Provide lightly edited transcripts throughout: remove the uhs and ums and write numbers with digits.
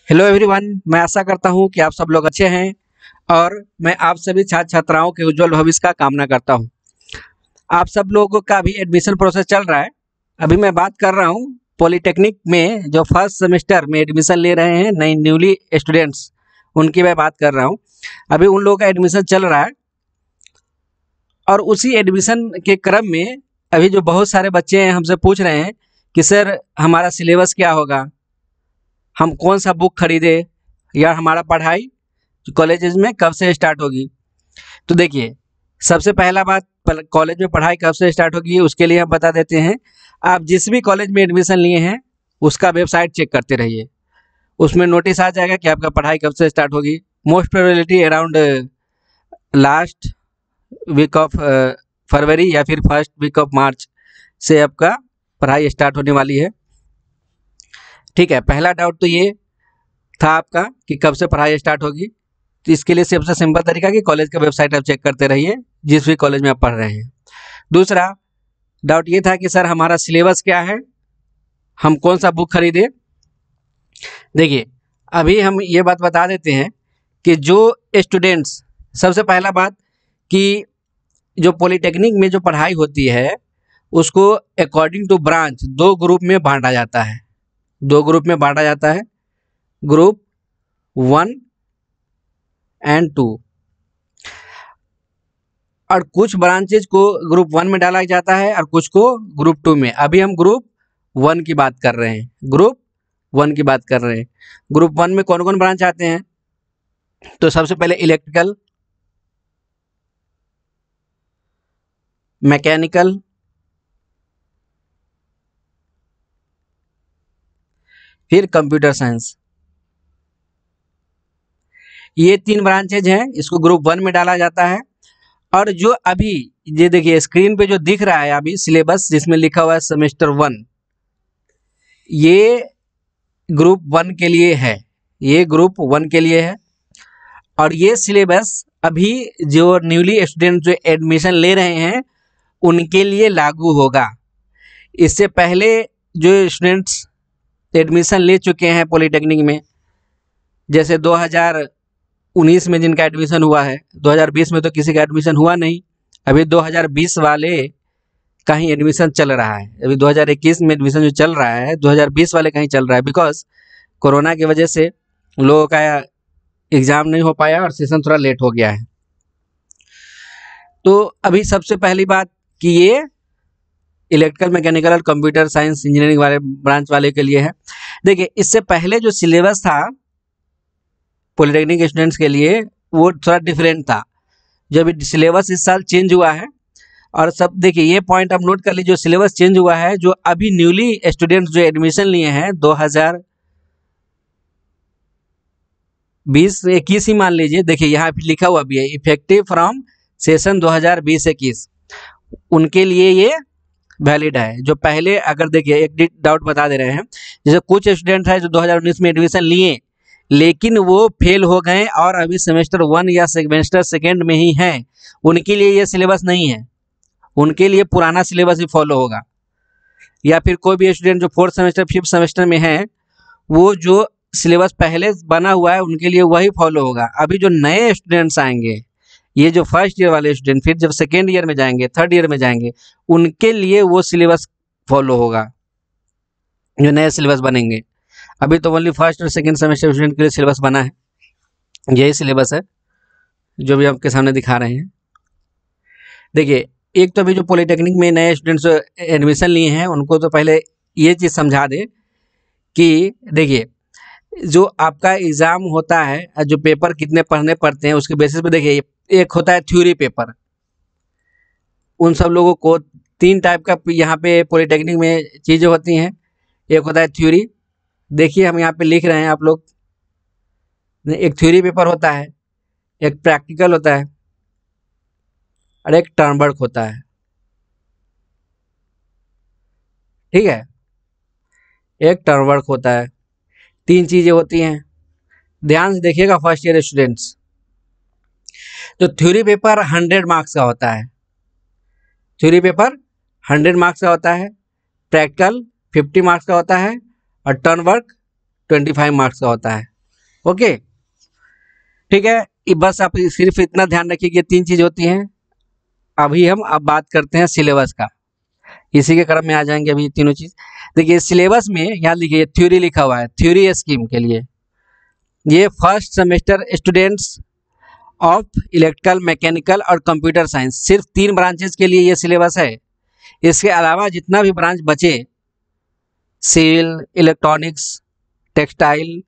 Hello everyone, मैं आशा करता हूं कि आप सब लोग अच्छे हैं और मैं आप सभी छात्र छात्राओं के उज्जवल भविष्य का कामना करता हूं। आप सब लोगों का भी एडमिशन प्रोसेस चल रहा है। अभी मैं बात कर रहा हूं पॉलिटेक्निक में जो फर्स्ट सेमेस्टर में एडमिशन ले रहे हैं नई न्यूली स्टूडेंट्स, उनकी मैं बात कर रहा हूं। अभी उन लोगों का एडमिशन चल रहा है और उसी एडमिशन के क्रम में अभी जो बहुत सारे बच्चे हैं हमसे पूछ रहे हैं कि सर हमारा सिलेबस क्या होगा, हम कौन सा बुक खरीदे या हमारा पढ़ाई कॉलेजेस में कब से स्टार्ट होगी। तो देखिए, सबसे पहला बात, कॉलेज में पढ़ाई कब से स्टार्ट होगी उसके लिए हम बता देते हैं। आप जिस भी कॉलेज में एडमिशन लिए हैं उसका वेबसाइट चेक करते रहिए, उसमें नोटिस आ जाएगा कि आपका पढ़ाई कब से स्टार्ट होगी। Most probability around last week of February या फिर फर्स्ट वीक ऑफ मार्च से आपका पढ़ाई स्टार्ट होने वाली है। ठीक है, पहला डाउट तो ये था आपका कि कब से पढ़ाई स्टार्ट होगी। तो इसके लिए सबसे सिंपल तरीका कि कॉलेज का वेबसाइट आप चेक करते रहिए जिस भी कॉलेज में आप पढ़ रहे हैं। दूसरा डाउट ये था कि सर हमारा सिलेबस क्या है, हम कौन सा बुक खरीदे। देखिए, अभी हम ये बात बता देते हैं कि जो स्टूडेंट्स, सबसे पहला बात कि जो पॉलिटेक्निक में जो पढ़ाई होती है उसको अकॉर्डिंग टू ब्रांच दो ग्रुप में बांटा जाता है। ग्रुप 1 एंड 2, और कुछ ब्रांचेज को ग्रुप 1 में डाला जाता है और कुछ को ग्रुप 2 में। अभी हम ग्रुप 1 की बात कर रहे हैं। ग्रुप 1 में कौन कौन ब्रांच आते हैं? तो सबसे पहले इलेक्ट्रिकल, मैकेनिकल, फिर कंप्यूटर साइंस। ये 3 ब्रांचेज हैं, इसको ग्रुप 1 में डाला जाता है। और जो अभी ये देखिए स्क्रीन पे जो दिख रहा है अभी सिलेबस जिसमें लिखा हुआ है सेमेस्टर 1, ये ग्रुप 1 के लिए है। और ये सिलेबस अभी जो न्यूली स्टूडेंट जो एडमिशन ले रहे हैं उनके लिए लागू होगा। इससे पहले जो स्टूडेंट्स एडमिशन ले चुके हैं पॉलिटेक्निक में, जैसे 2019 में जिनका एडमिशन हुआ है, 2020 में तो किसी का एडमिशन हुआ नहीं, अभी 2020 वाले का ही एडमिशन चल रहा है। अभी 2021 में एडमिशन जो चल रहा है 2020 वाले का ही चल रहा है, बिकॉज कोरोना की वजह से लोगों का एग्ज़ाम नहीं हो पाया और सेशन थोड़ा लेट हो गया है। तो अभी सबसे पहली बात कि ये इलेक्ट्रिकल, मैकेनिकल और कंप्यूटर साइंस इंजीनियरिंग वाले ब्रांच वाले के लिए है। देखिए, इससे पहले जो सिलेबस था पॉलिटेक्निक स्टूडेंट्स के लिए वो थोड़ा डिफरेंट था। जब सिलेबस इस साल चेंज हुआ है, और सब देखिए ये पॉइंट आप नोट कर लीजिए, जो सिलेबस चेंज हुआ है, जो अभी न्यूली स्टूडेंट्स जो एडमिशन लिए हैं 2020-21 ही मान लीजिए, देखिए यहाँ पे लिखा हुआ भी है इफेक्टिव फ्रॉम सेशन 2020-21, उनके लिए ये वैलिड है। जो पहले, अगर देखिए एक डाउट बता दे रहे हैं, जैसे कुछ स्टूडेंट है जो 2019 में एडमिशन लिए लेकिन वो फेल हो गए और अभी सेमेस्टर 1 या सेमेस्टर 2 में ही हैं, उनके लिए ये सिलेबस नहीं है, उनके लिए पुराना सिलेबस ही फॉलो होगा। या फिर कोई भी स्टूडेंट जो 4th सेमेस्टर 5th सेमेस्टर में है, वो जो सिलेबस पहले बना हुआ है उनके लिए वही फॉलो होगा। अभी जो नए स्टूडेंट्स आएंगे, ये जो फर्स्ट ईयर वाले स्टूडेंट फिर जब 2nd ईयर में जाएंगे, 3rd ईयर में जाएंगे, उनके लिए वो सिलेबस फॉलो होगा जो नए सिलेबस बनेंगे। अभी तो ओनली फर्स्ट और 2nd सेमेस्टर स्टूडेंट के लिए सिलेबस बना है, यही सिलेबस है जो भी आपके सामने दिखा रहे हैं। देखिए, एक तो अभी जो पॉलिटेक्निक में नए स्टूडेंट्स एडमिशन लिए हैं उनको तो पहले ये चीज़ समझा दे कि देखिए जो आपका एग्ज़ाम होता है, जो पेपर कितने पढ़ने पड़ते हैं उसके बेसिस पे देखिए, एक होता है थ्योरी पेपर। उन सब लोगों को 3 टाइप का यहाँ पे पॉलिटेक्निक में चीज़ें होती हैं। एक होता है थ्योरी, देखिए हम यहाँ पे लिख रहे हैं आप लोग, एक थ्योरी पेपर होता है, एक प्रैक्टिकल होता है और एक टर्म वर्क होता है। ठीक है, एक टर्म वर्क होता है, 3 चीज़ें होती हैं। ध्यान से देखिएगा फर्स्ट ईयर स्टूडेंट्स, तो थ्योरी पेपर 100 मार्क्स का होता है, प्रैक्टिकल 50 मार्क्स का होता है और टर्न वर्क 25 मार्क्स का होता है। ओके, ठीक है। बस आप सिर्फ इतना ध्यान रखिए कि 3 चीज़ होती हैं। अभी हम अब बात करते हैं सिलेबस का, इसी के क्रम में आ जाएंगे अभी तीनों चीज़। देखिए सिलेबस में यहाँ लिखिए थ्योरी लिखा हुआ है, थ्योरी स्कीम के लिए ये first semester students of electrical, mechanical और कंप्यूटर साइंस, सिर्फ 3 ब्रांचेस के लिए ये सिलेबस है। इसके अलावा जितना भी ब्रांच बचे, सिविल, इलेक्ट्रॉनिक्स, टेक्सटाइल,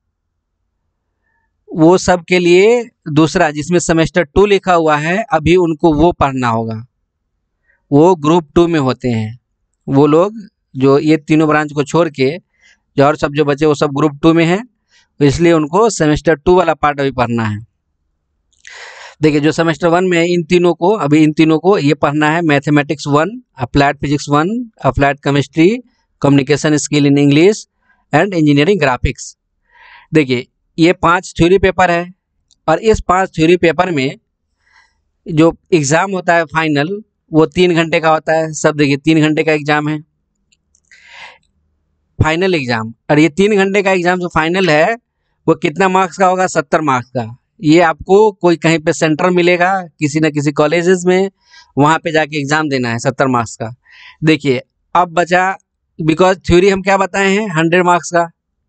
वो सब के लिए दूसरा जिसमें सेमेस्टर 2 लिखा हुआ है, अभी उनको वो पढ़ना होगा। वो ग्रुप 2 में होते हैं वो लोग, जो ये तीनों ब्रांच को छोड़ के जो और सब जो बचे वो सब ग्रुप 2 में है, इसलिए उनको सेमेस्टर 2 वाला पार्ट अभी पढ़ना है। देखिए जो सेमेस्टर 1 में इन तीनों को ये पढ़ना है, mathematics 1, applied physics 1, applied chemistry, communication skill in English and engineering graphics. देखिए ये 5 थ्योरी पेपर है, और इस 5 थ्योरी पेपर में जो एग्ज़ाम होता है फाइनल, वो 3 घंटे का होता है। सब देखिए 3 घंटे का एग्ज़ाम है फाइनल एग्ज़ाम, और ये 3 घंटे का एग्ज़ाम जो फाइनल है वो कितना मार्क्स का होगा? 70 मार्क्स का। ये आपको कोई कहीं पे सेंटर मिलेगा किसी न किसी कॉलेजेस में, वहाँ पे जाके एग्ज़ाम देना है 70 मार्क्स का। देखिए अब बचा, बिकॉज थ्योरी हम क्या बताए हैं 100 मार्क्स का।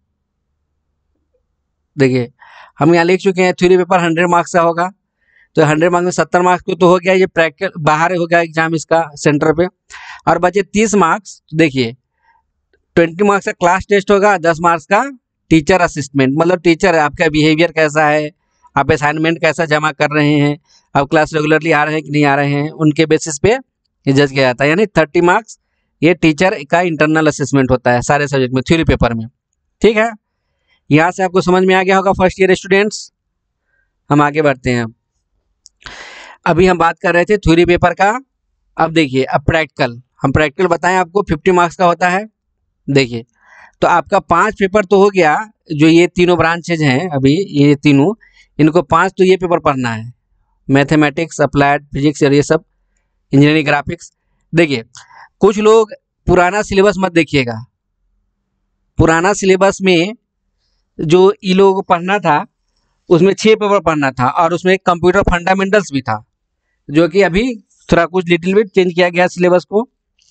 देखिए हम यहाँ लिख चुके हैं थ्योरी पेपर 100 मार्क्स का होगा, तो 100 मार्क्स में 70 मार्क्स को तो हो गया, ये प्रैक्टिकल बाहर हो गया एग्जाम इसका सेंटर पे। और बचे 30 मार्क्स। देखिए 20 मार्क्स का क्लास टेस्ट होगा, 10 मार्क्स का टीचर असिस्टमेंट, मतलब टीचर है आपका बिहेवियर कैसा है, आप असाइनमेंट कैसा जमा कर रहे हैं, आप क्लास रेगुलरली आ रहे हैं कि नहीं आ रहे हैं, उनके बेसिस पे ये जज किया जाता है। यानी 30 मार्क्स ये टीचर का इंटरनल असेसमेंट होता है सारे सब्जेक्ट में, थ्योरी पेपर में। ठीक है, यहाँ से आपको समझ में आ गया होगा फर्स्ट ईयर स्टूडेंट्स। हम आगे बढ़ते हैं। अभी हम बात कर रहे थे थ्योरी पेपर का। अब देखिए अब प्रैक्टिकल, हम प्रैक्टिकल बताएं आपको 50 मार्क्स का होता है। देखिए तो आपका 5 पेपर तो हो गया, जो ये तीनों ब्रांचेज हैं अभी ये तीनों, इनको 5 तो ये पेपर पढ़ना है, मैथमेटिक्स, अप्लाइड फिजिक्स और ये सब इंजीनियरिंग ग्राफिक्स। देखिए कुछ लोग पुराना सिलेबस मत देखिएगा, पुराना सिलेबस में जो ई लोगों को पढ़ना था उसमें 6 पेपर पढ़ना था, और उसमें कंप्यूटर फंडामेंटल्स भी था, जो कि अभी थोड़ा कुछ लिटिल बिट चेंज किया गया सिलेबस को।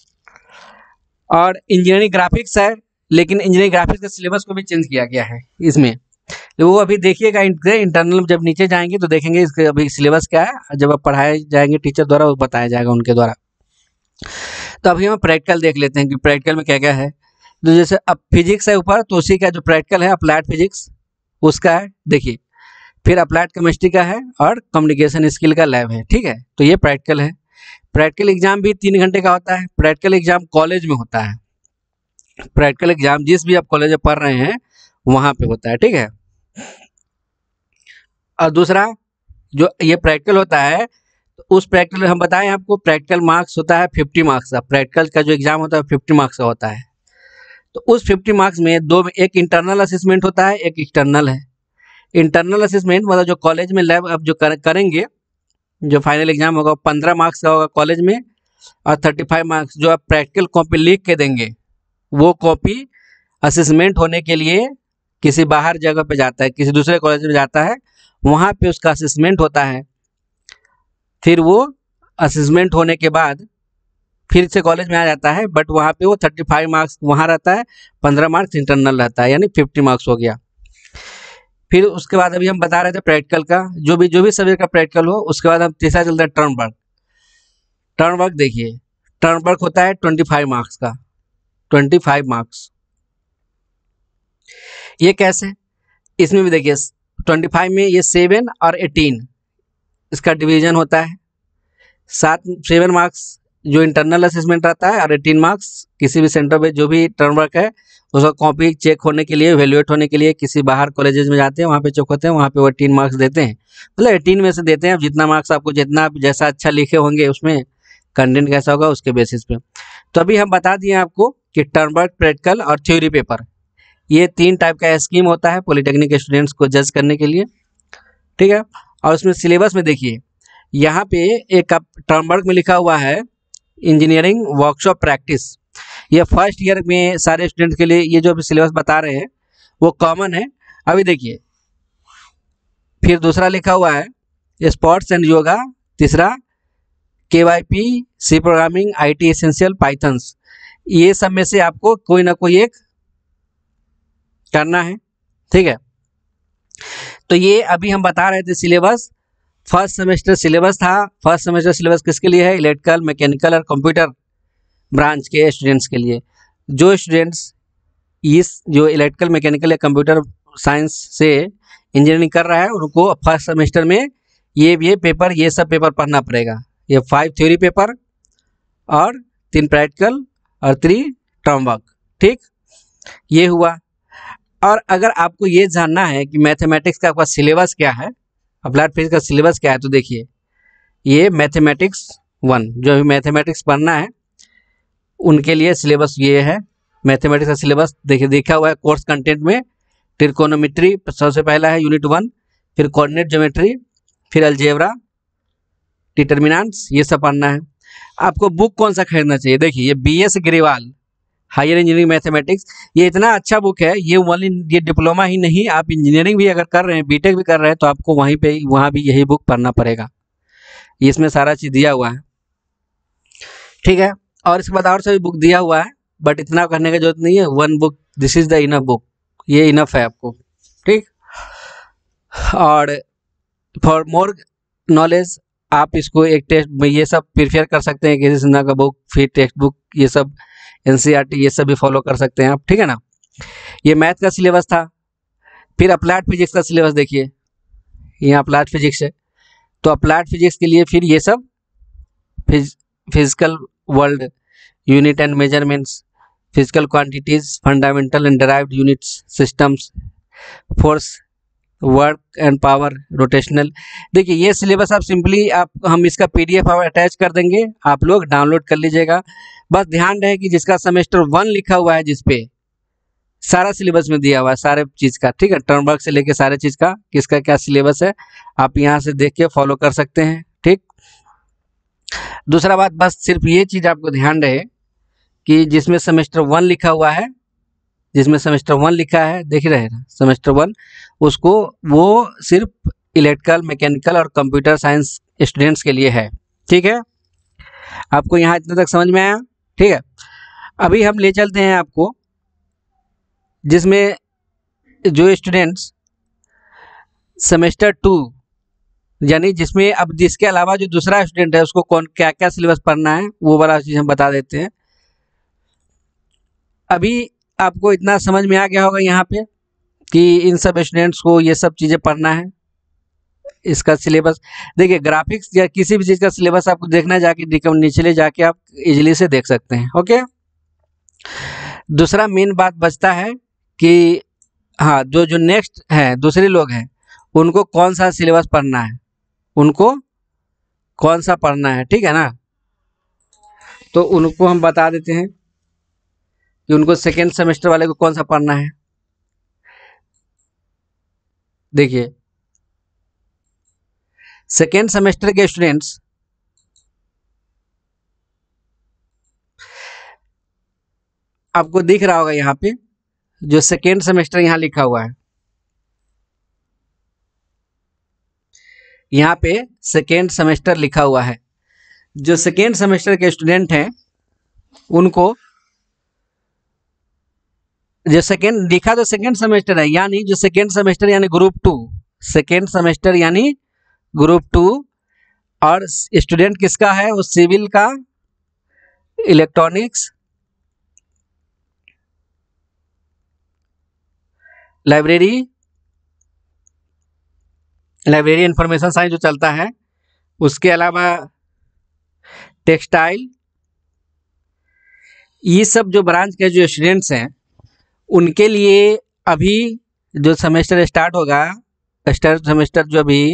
और इंजीनियरिंग ग्राफिक्स है, लेकिन इंजीनियरिंग ग्राफिक्स के सिलेबस को भी चेंज किया गया है इसमें, तो वो अभी देखिएगा इंटरनल जब नीचे जाएंगे तो देखेंगे इसके अभी सिलेबस क्या है, जब अब पढ़ाए जाएंगे टीचर द्वारा वो बताया जाएगा उनके द्वारा। तो अभी हम प्रैक्टिकल देख लेते हैं कि प्रैक्टिकल में क्या क्या है। तो जैसे अब फिजिक्स है ऊपर, तो उसी का जो प्रैक्टिकल है अप्लाइड फिजिक्स उसका है। देखिए फिर अप्लाइड केमिस्ट्री का है, और कम्युनिकेशन स्किल का लैब है। ठीक है, तो ये प्रैक्टिकल है। प्रैक्टिकल एग्जाम भी 3 घंटे का होता है। प्रैक्टिकल एग्जाम कॉलेज में होता है, प्रैक्टिकल एग्जाम जिस भी आप कॉलेज में पढ़ रहे हैं वहाँ पे होता है। ठीक है, और दूसरा जो ये प्रैक्टिकल होता है, तो उस प्रैक्टिकल हम बताएं आपको, प्रैक्टिकल मार्क्स होता है 50 मार्क्स का। प्रैक्टिकल का जो एग्जाम होता है 50 मार्क्स का होता है। तो उस 50 मार्क्स में एक इंटरनल असेसमेंट होता है, एक एक्सटर्नल है। इंटरनल असेसमेंट मतलब जो कॉलेज में लैब अब जो करेंगे, जो फाइनल एग्जाम होगा 15 मार्क्स का होगा कॉलेज में, और 35 मार्क्स जो आप प्रैक्टिकल कॉपी लिख के देंगे, वो कॉपी असेसमेंट होने के लिए किसी बाहर जगह पे जाता है, किसी दूसरे कॉलेज में जाता है, वहाँ पे उसका असेसमेंट होता है। फिर वो असेसमेंट होने के बाद फिर से कॉलेज में आ जाता है, बट वहाँ पे वो 35 मार्क्स वहाँ रहता है, 15 मार्क्स इंटरनल रहता है, यानी 50 मार्क्स हो गया। फिर उसके बाद अभी हम बता रहे थे प्रैक्टिकल का, जो भी सब्जेक्ट का प्रैक्टिकल हो, उसके बाद हम तीसरा चलता है टर्म वर्क। टर्म वर्क देखिए, टर्म वर्क होता है 25 मार्क्स का, 25 मार्क्स। ये कैसे? इसमें भी देखिए 25 में ये 7 और 18 इसका डिवीजन होता है। 7 मार्क्स जो इंटरनल असेसमेंट रहता है, और 18 मार्क्स किसी भी सेंटर पे जो भी टर्म वर्क है उसका कॉपी चेक होने के लिए, इवेल्युएट होने के लिए किसी बाहर कॉलेजेस में जाते हैं, वहाँ पे चेक होते हैं, वहाँ पे वो 18 मार्क्स देते हैं। मतलब 18 में से देते हैं, अब जितना मार्क्स आपको जितना जैसा अच्छा लिखे होंगे उसमें कंटेंट कैसा होगा उसके बेसिस पे। तो अभी हम बता दिए आपको कि टर्म वर्क, प्रैक्टिकल और थ्योरी पेपर, ये 3 टाइप का स्कीम होता है पॉलिटेक्निक स्टूडेंट्स को जज करने के लिए। ठीक है, और उसमें सिलेबस में देखिए यहाँ पे एक टर्म वर्क में लिखा हुआ है इंजीनियरिंग वर्कशॉप प्रैक्टिस। ये फर्स्ट ईयर में सारे स्टूडेंट्स के लिए ये जो सिलेबस बता रहे हैं वो कॉमन है। अभी देखिए फिर दूसरा लिखा हुआ है स्पोर्ट्स एंड योगा, तीसरा KYP, C programming, IT essential, Pythons. ये सब में से आपको कोई ना कोई एक करना है, ठीक है। तो ये अभी हम बता रहे थे सिलेबस, फर्स्ट सेमेस्टर सिलेबस था। फर्स्ट सेमेस्टर सिलेबस किसके लिए है? इलेक्ट्रिकल, मैकेनिकल और कंप्यूटर ब्रांच के स्टूडेंट्स के लिए। जो स्टूडेंट्स इस जो इलेक्ट्रिकल, मैकेनिकल या कंप्यूटर साइंस से इंजीनियरिंग कर रहा है उनको फर्स्ट सेमेस्टर में ये पेपर, ये सब पेपर पढ़ना पड़ेगा। ये 5 थ्योरी पेपर और 3 प्रैक्टिकल और 3 टर्म वर्क, ठीक, ये हुआ। और अगर आपको ये जानना है कि मैथमेटिक्स का आपका सिलेबस क्या है, अप्लाइड फिजिक्स का सिलेबस क्या है, तो देखिए ये मैथमेटिक्स 1 जो भी मैथमेटिक्स पढ़ना है उनके लिए सिलेबस ये है। मैथमेटिक्स का सिलेबस देखिए देखा हुआ है कोर्स कंटेंट में। ट्रिकोनोमेट्री सबसे पहला है यूनिट 1, फिर कोऑर्डिनेट ज्योमेट्री, फिर अलजेब्रा, डिटर्मिनेंट्स, ये सब पढ़ना है। आपको बुक कौन सा खरीदना चाहिए? देखिए ये BS Agarwal higher engineering mathematics, ये इतना अच्छा बुक है। ये डिप्लोमा ही नहीं, आप इंजीनियरिंग भी अगर कर रहे हैं, बीटेक भी कर रहे हैं, तो आपको वहाँ भी यही बुक पढ़ना पड़ेगा। इसमें सारा चीज़ दिया हुआ है, ठीक है। और इसके बाद और सभी बुक दिया हुआ है, बट इतना करने की जरूरत नहीं है। 1 book, this is the enough book, ये इनफ है आपको, ठीक। और फॉर मोर नॉलेज आप इसको एक टेस्ट में ये सब प्रिफेयर कर सकते हैं, किसी सिन्हा का बुक, फिर टेक्स्ट बुक, ये सब NCERT, ये सब भी फॉलो कर सकते हैं आप, ठीक है ना। ये मैथ का सिलेबस था। फिर अप्लाइड फिजिक्स का सिलेबस देखिए, यहाँ अप्लाइड फिजिक्स है, तो अप्लाइड फिजिक्स के लिए फिर ये सब physical world, unit and measurements, physical quantities, fundamental and derived units, systems, force, work and power, rotational. देखिए ये सिलेबस आप सिंपली हम इसका PDF अटैच कर देंगे, आप लोग डाउनलोड कर लीजिएगा। बस ध्यान रहे कि जिसका सेमेस्टर 1 लिखा हुआ है, जिसपे सारा सिलेबस में दिया हुआ है सारे चीज़ का, ठीक है, टर्म वर्क से लेके सारे चीज़ का किसका क्या सिलेबस है, आप यहाँ से देख के फॉलो कर सकते हैं, ठीक। दूसरा बात, बस सिर्फ ये चीज़ आपको ध्यान रहे कि जिसमें सेमेस्टर 1 लिखा हुआ है, जिसमें सेमेस्टर 1 लिखा है, देख रहे हैं ना, सेमेस्टर 1, उसको वो सिर्फ इलेक्ट्रिकल, मैकेनिकल और कंप्यूटर साइंस स्टूडेंट्स के लिए है, ठीक है। आपको यहाँ इतना तक समझ में आया, ठीक है। अभी हम ले चलते हैं आपको, जिसमें जो स्टूडेंट्स सेमेस्टर 2 यानी जिसमें अब जिसके अलावा जो दूसरा स्टूडेंट है उसको कौन क्या क्या सिलेबस पढ़ना है, वो वाला चीज़ हम बता देते हैं। अभी आपको इतना समझ में आ गया होगा यहाँ पे कि इन सब स्टूडेंट्स को ये सब चीज़ें पढ़ना है। इसका सिलेबस देखिए, ग्राफिक्स या किसी भी चीज़ का सिलेबस आपको देखना जाके नीचे जाके आप इजीली से देख सकते हैं, ओके। दूसरा मेन बात बचता है कि हाँ, जो नेक्स्ट हैं दूसरे लोग हैं उनको कौन सा सिलेबस पढ़ना है, उनको कौन सा पढ़ना है, ठीक है ना। तो उनको हम बता देते हैं कि उनको सेकेंड सेमेस्टर वाले को कौन सा पढ़ना है। देखिए सेकेंड सेमेस्टर के स्टूडेंट्स आपको दिख रहा होगा यहाँ पे, जो सेकेंड सेमेस्टर यहाँ लिखा हुआ है, यहाँ पे सेकेंड सेमेस्टर लिखा हुआ है। जो सेकेंड सेमेस्टर के स्टूडेंट हैं उनको, जो सेकेंड लिखा तो सेकेंड सेमेस्टर है, यानी जो सेकेंड सेमेस्टर यानी ग्रुप 2, सेकेंड सेमेस्टर यानी ग्रुप 2, और स्टूडेंट किसका है, वो सिविल का, इलेक्ट्रॉनिक्स, लाइब्रेरी इंफॉर्मेशन साइंस जो चलता है, उसके अलावा टेक्सटाइल, ये सब जो ब्रांच के जो स्टूडेंट्स हैं उनके लिए अभी जो सेमेस्टर स्टार्ट होगा, सेमेस्टर जो अभी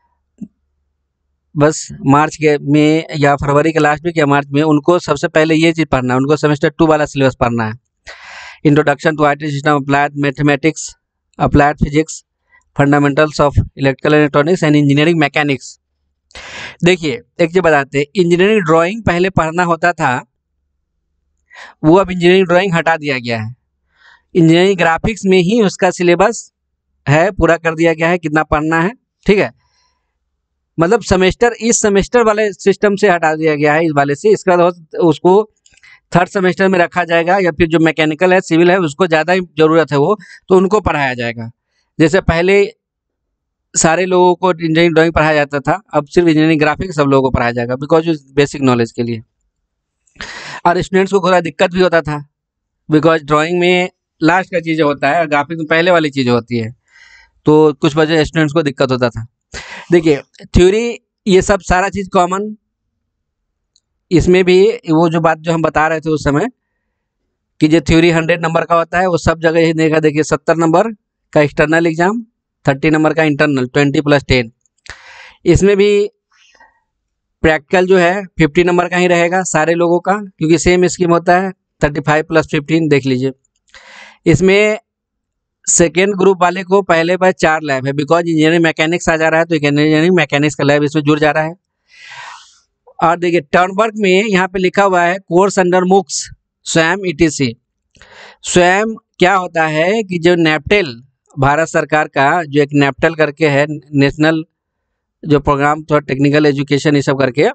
बस मार्च के में या फरवरी के लास्ट वीक या मार्च में, उनको सबसे पहले ये चीज़ पढ़ना है, उनको सेमेस्टर 2 वाला सिलेबस पढ़ना है। Introduction to IT system, applied mathematics, applied physics, fundamentals of electrical electronics and engineering mechanics. देखिए एक चीज़ बताते हैं, इंजीनियरिंग ड्राइंग पहले पढ़ना होता था, वो अब इंजीनियरिंग ड्राइंग हटा दिया गया है। इंजीनियरिंग ग्राफिक्स में ही उसका सिलेबस है, पूरा कर दिया गया है, कितना पढ़ना है ठीक है, मतलब सेमेस्टर इस सेमेस्टर वाले सिस्टम से हटा दिया गया है इस वाले से। इसके बाद उसको थर्ड सेमेस्टर में रखा जाएगा, या फिर जो मैकेनिकल है, सिविल है, उसको ज़्यादा ज़रूरत है वो, तो उनको पढ़ाया जाएगा। जैसे पहले सारे लोगों को इंजीनियरिंग ड्राइंग पढ़ाया जाता था, अब सिर्फ इंजीनियरिंग ग्राफिक्स सब लोगों को पढ़ाया जाएगा, बिकॉज बेसिक नॉलेज के लिए। और स्टूडेंट्स को थोड़ा दिक्कत भी होता था, बिकॉज ड्राइंग में लास्ट का चीज़ें होता है, ग्राफिक्स में पहले वाली चीज़ें होती है, तो कुछ वजह स्टूडेंट्स को दिक्कत होता था। देखिए थ्योरी ये सब सारा चीज़ कॉमन, इसमें भी वो जो बात जो हम बता रहे थे उस समय कि जो थ्योरी 100 नंबर का होता है वो सब जगह ही देगा। देखिए 70 नंबर का एक्सटर्नल एग्जाम, 30 नंबर का इंटरनल, 20 + 10। इसमें भी प्रैक्टिकल जो है 50 नंबर का ही रहेगा सारे लोगों का, क्योंकि सेम स्कीम होता है, 35 + 15 देख लीजिए। इसमें सेकेंड ग्रुप वाले को पहले बार 4 लैब है, बिकॉज इंजीनियरिंग मैकेनिक्स आ जा रहा है, तो इंजीनियरिंग मैकेनिक्स का लैब इसमें जुड़ जा रहा है। और देखिए टर्न वर्क में यहाँ पे लिखा हुआ है कोर्स अंडर मुक्स स्वयं ETC। स्वयं क्या होता है कि जो नैपटेल, भारत सरकार का जो एक नैपटेल करके है, नेशनल जो प्रोग्राम थोड़ा टेक्निकल एजुकेशन ये सब करके,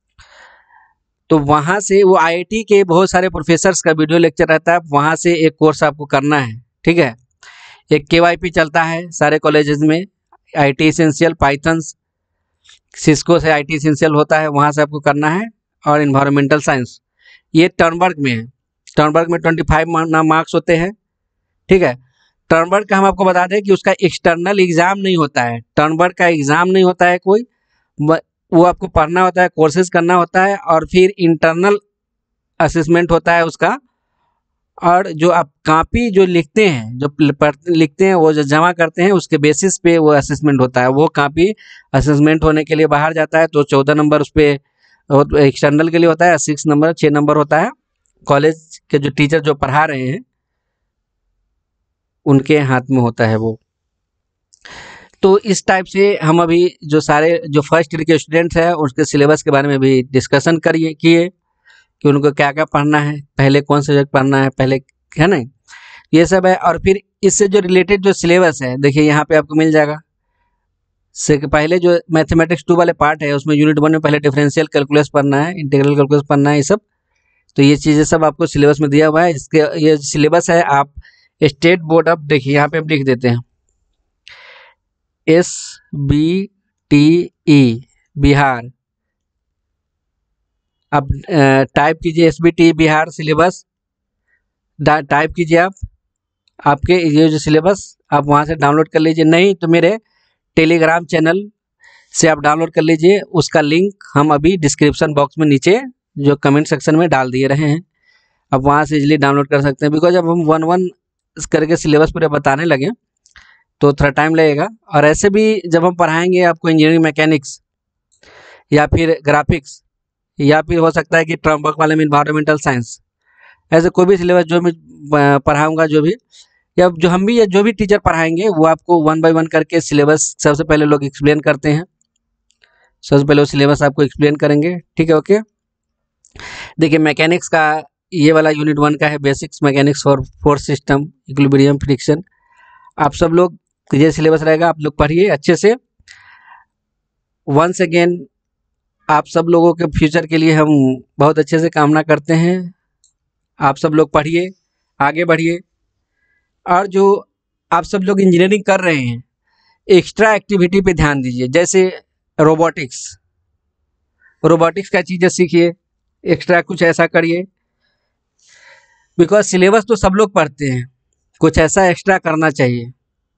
तो वहाँ से वो IIT के बहुत सारे प्रोफेसर्स का वीडियो लेक्चर रहता है, वहाँ से एक कोर्स आपको करना है। ठीक है, एक KYP चलता है सारे कॉलेजेस में, IT एसेंशियल, पाइथन, सिस्को से IT एसेंशियल होता है, वहाँ से आपको करना है। और इन्वायरमेंटल साइंस ये टर्न वर्क में है। टर्न वर्क में 25 मार्क्स होते हैं। ठीक है, टर्न वर्क का हम आपको बता दें कि उसका एक्सटर्नल एग्जाम नहीं होता है, टर्न वर्क का एग्जाम नहीं होता है कोई, वो आपको पढ़ना होता है, कोर्सेज करना होता है, और फिर इंटरनल असेसमेंट होता है उसका। और जो आप कॉपी जो लिखते हैं, जो लिखते हैं, वो जो जमा करते हैं, उसके बेसिस पे वो असेसमेंट होता है। वो कॉपी असेसमेंट होने के लिए बाहर जाता है, तो 14 नंबर उस पर एक्सटर्नल के लिए होता है, 6 नंबर 6 नंबर होता है। कॉलेज के जो टीचर जो पढ़ा रहे हैं उनके हाथ में होता है वो। तो इस टाइप से हम अभी जो सारे जो फर्स्ट ईयर के स्टूडेंट्स हैं उसके सिलेबस के बारे में भी डिस्कशन किए कि उनको क्या क्या पढ़ना है, पहले कौन सा सब्जेक्ट पढ़ना है पहले, है ना, ये सब है। और फिर इससे जो रिलेटेड जो सिलेबस है, देखिए यहाँ पे आपको मिल जाएगा। से पहले जो मैथमेटिक्स 2 वाले पार्ट है उसमें यूनिट 1 में पहले डिफरेंशियल कैलकुलस पढ़ना है, इंटीग्रल कैलकुलस पढ़ना है, ये सब। तो ये चीज़ें सब आपको सिलेबस में दिया हुआ है। इसके ये सिलेबस है, आप स्टेट बोर्ड ऑफ, देखिए यहाँ पे हम लिख देते हैं SBTE बिहार। अब टाइप कीजिए SBTE बिहार सिलेबस, टाइप कीजिए आप, आपके ये जो सिलेबस आप वहाँ से डाउनलोड कर लीजिए, नहीं तो मेरे टेलीग्राम चैनल से आप डाउनलोड कर लीजिए। उसका लिंक हम अभी डिस्क्रिप्शन बॉक्स में नीचे जो कमेंट सेक्शन में डाल दिए रहे हैं, अब वहाँ से इजीली डाउनलोड कर सकते हैं। बिकॉज अब हम 1-1 करके सिलेबस पूरे बताने लगे तो थोड़ा टाइम लगेगा। और ऐसे भी जब हम पढ़ाएंगे आपको इंजीनियरिंग मैकेनिक्स या फिर ग्राफिक्स, या फिर हो सकता है कि टर्म वर्क वाले में इन्वायरमेंटल साइंस, ऐसे कोई भी सिलेबस जो मैं पढ़ाऊँगा, जो भी, या जो हम भी या जो भी टीचर पढ़ाएंगे, वो आपको 1 बाय 1 करके सिलेबस सबसे पहले लोग एक्सप्लेन करते हैं। सबसे पहले वो सिलेबस आपको एक्सप्लेन करेंगे। ठीक है, ओके। देखिए मैकेनिक्स का ये वाला यूनिट 1 का है, basics mechanics for force system, equilibrium, friction. आप सब लोग ये सिलेबस रहेगा, आप लोग पढ़िए अच्छे से। वंस अगेन आप सब लोगों के फ्यूचर के लिए हम बहुत अच्छे से कामना करते हैं। आप सब लोग पढ़िए, आगे बढ़िए। और जो आप सब लोग इंजीनियरिंग कर रहे हैं, एक्स्ट्रा एक्टिविटी पे ध्यान दीजिए, जैसे रोबोटिक्स का चीज़ें सीखिए, एक्स्ट्रा कुछ ऐसा करिए। बिकॉज सिलेबस तो सब लोग पढ़ते हैं, कुछ ऐसा एक्स्ट्रा करना चाहिए।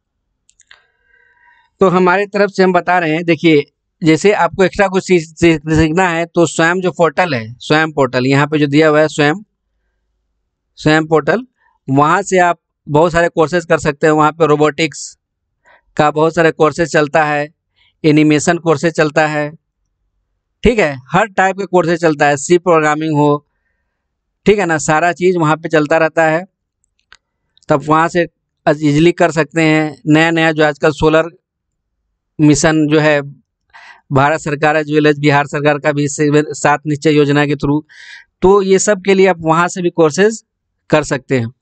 तो हमारे तरफ से हम बता रहे हैं, देखिए जैसे आपको एक्स्ट्रा कुछ सीखना है तो स्वयं जो पोर्टल है, स्वयं पोर्टल यहाँ पे जो दिया हुआ है, स्वयं पोर्टल, वहाँ से आप बहुत सारे कोर्सेज कर सकते हैं। वहाँ पे रोबोटिक्स का बहुत सारे कोर्सेज चलता है, एनिमेशन कोर्सेज चलता है, ठीक है, हर टाइप के कोर्सेज चलता है, सी प्रोग्रामिंग हो, ठीक है ना, सारा चीज़ वहाँ पे चलता रहता है। तब वहाँ से इजीली कर सकते हैं। नया नया जो आजकल सोलर मिशन जो है, भारत सरकार है, जो बिहार सरकार का भी 7 निश्चय योजना के थ्रू, तो ये सब के लिए आप वहाँ से भी कोर्सेज कर सकते हैं।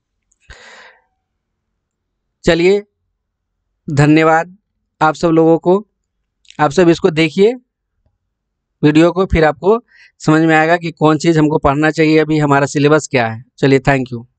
चलिए, धन्यवाद आप सब लोगों को। आप सब इसको देखिए वीडियो को, फिर आपको समझ में आएगा कि कौन चीज़ हमको पढ़ना चाहिए, अभी हमारा सिलेबस क्या है। चलिए, थैंक यू।